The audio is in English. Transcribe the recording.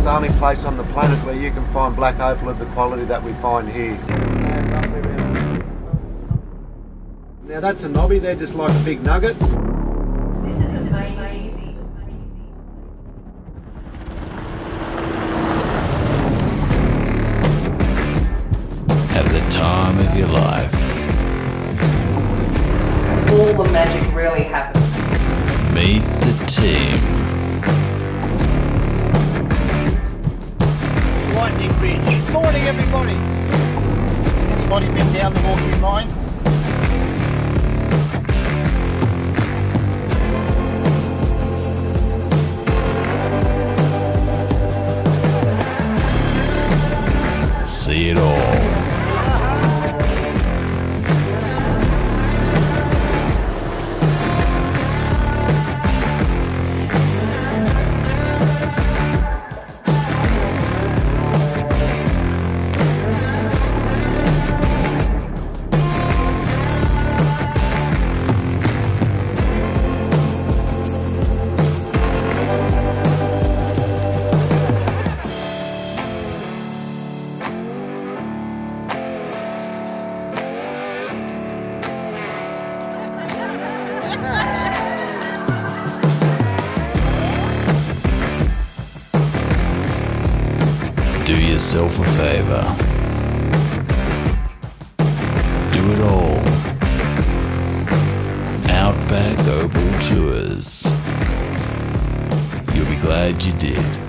only place on the planet where you can find black opal of the quality that we find here. Now that's a knobby, they're just like a big nugget. This is amazing. Have the time of your life. All the magic really happens. Meet the team. Lightning Ridge. Morning, everybody. Has anybody been down the Borko mine? See it all. Do yourself a favor. Do it all. Outback Opal Tours. You'll be glad you did.